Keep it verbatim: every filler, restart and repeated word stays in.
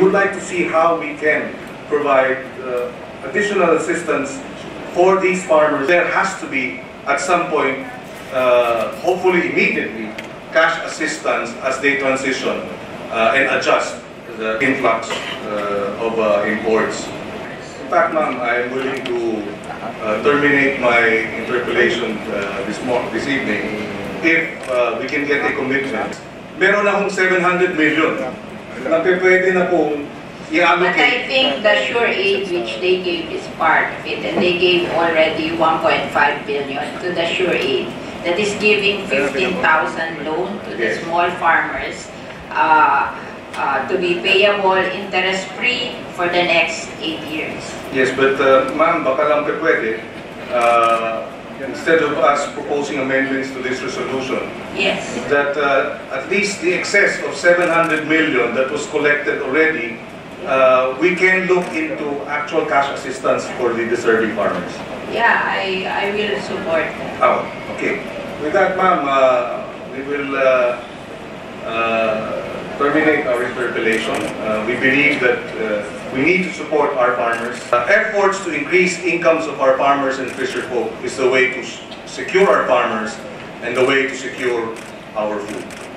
would like to see how we can provide uh, additional assistance for these farmers. There has to be, at some point, uh, hopefully immediately, cash assistance as they transition uh, and adjust the influx uh, of uh, imports. In fact, ma'am, I'm willing to uh, terminate my interpellation uh, this, this evening if uh, we can get a commitment. Meron na hong seven hundred million na pwede na pong i-allocate. But I think the Sure Aid which they gave is part of it, and they gave already one point five billion to the Sure Aid. That is giving fifteen thousand loan to the yes. small farmers uh, uh, to be payable interest-free for the next eight years. Yes, but uh, ma'am, baka lang pwede, uh, instead of us proposing amendments to this resolution, yes, that uh, at least the excess of seven hundred million that was collected already, uh, we can look into actual cash assistance for the deserving farmers. Yeah, I, I will support that. Oh, okay. With that, ma'am, uh, we will uh, uh, terminate our interpellation. Uh, we believe that uh, we need to support our farmers. Uh, efforts to increase incomes of our farmers and fisherfolk is the way to secure our farmers and the way to secure our food.